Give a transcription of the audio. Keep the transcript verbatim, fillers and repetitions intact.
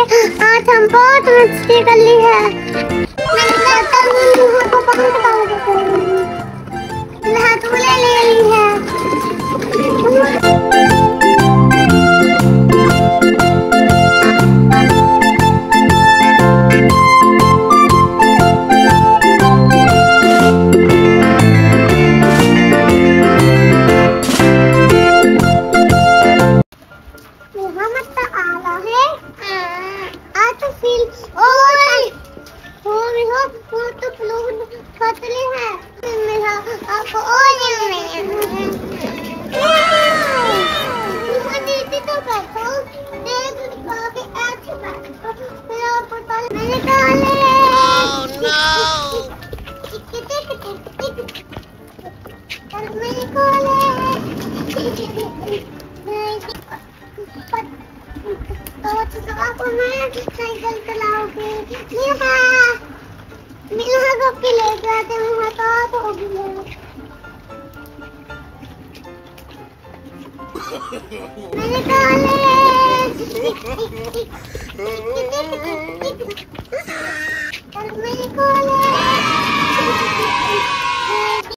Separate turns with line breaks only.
आज हम बहुत मस्ती कर ली है। ले ली है। तो मैं साइकिल चलाऊंगी। मिलहा मिलहा को के ले जाते हैं वहाँ तो होगी। मेरे कॉलेज मेरे कॉलेज